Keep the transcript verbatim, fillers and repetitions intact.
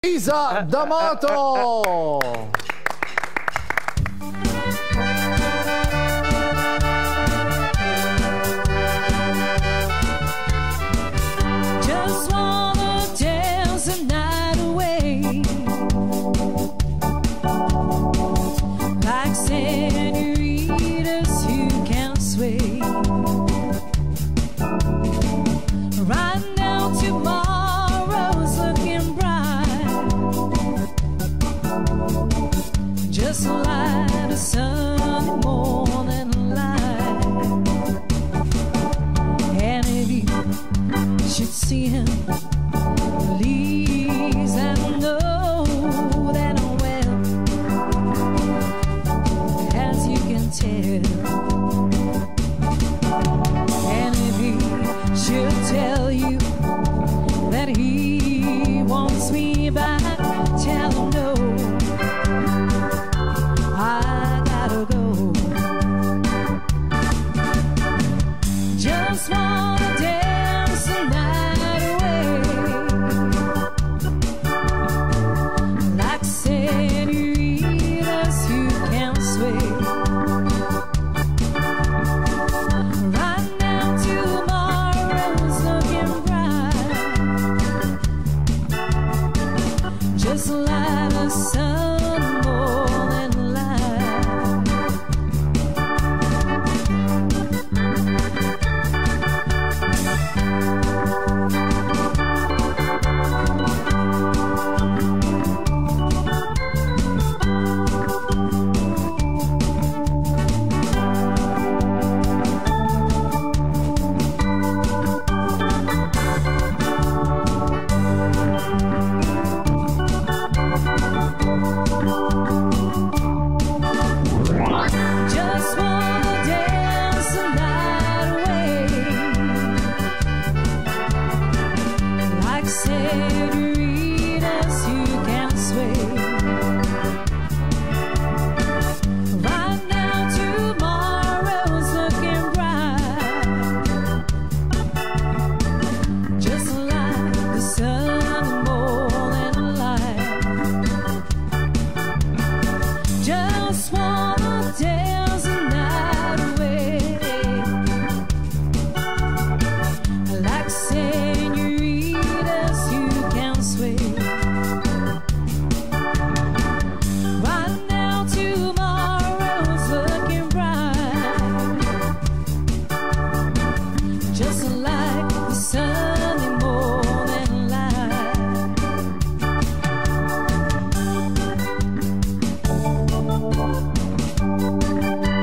Marisa D'Amato. Just wanna dance the night away, like senoritas who can't sway. Right now, tomorrow's looking bright, just like the Sunday morning light. And if you should see him, please, I know that I'm well, as you can tell. And if he should tell you that he wants me back, tell him no, I gotta go. Just wanna dance the night away, like senoritas who can't sway. Right now, tomorrow's looking bright, just like the sun morning light. Just wanna dance the night away, like senoritas who can't sway. Right now, tomorrow's looking bright, just like the sun morning light. Just wanna dance the night away, like senoritas who can't sway. Right now, tomorrow's looking bright, just like the Sunday morning light. Thank you.